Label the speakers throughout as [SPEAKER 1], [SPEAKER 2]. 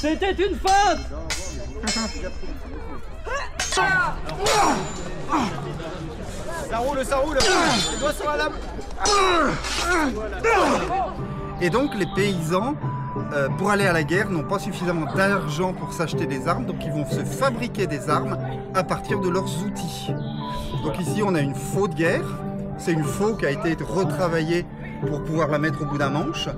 [SPEAKER 1] C'était une faute.
[SPEAKER 2] Ça roule, les doigts sur la lame.
[SPEAKER 3] Et donc les paysans, pour aller à la guerre, n'ont pas suffisamment d'argent pour s'acheter des armes, donc ils vont se fabriquer des armes à partir de leurs outils. Donc ici on a une faux de guerre, c'est une faux qui a été retravaillée pour pouvoir la mettre au bout d'un manche.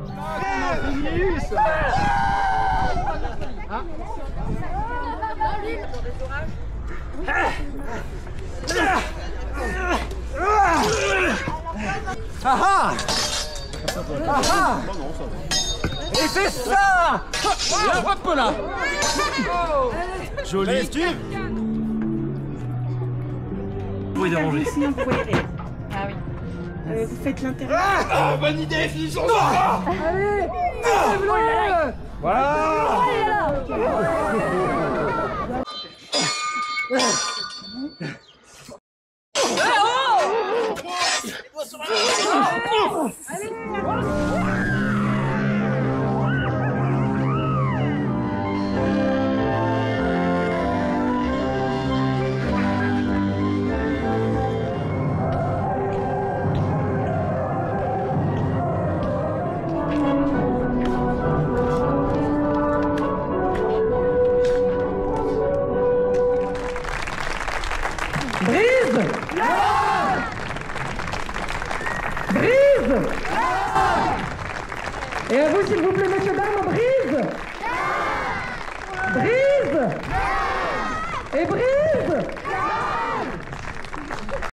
[SPEAKER 1] Ah ah. Et c'est ça. Hop là.
[SPEAKER 2] Joli Steve.
[SPEAKER 1] Vous pouvez déranger.
[SPEAKER 4] Sinon vous pouvez aller. Ah oui. Vous faites l'intérieur.
[SPEAKER 2] Ah, bonne idée, finissons ça.
[SPEAKER 1] Allez. Voilà.
[SPEAKER 5] Et à vous, s'il vous plaît, messieurs, dames, brise. Brise. Et brise.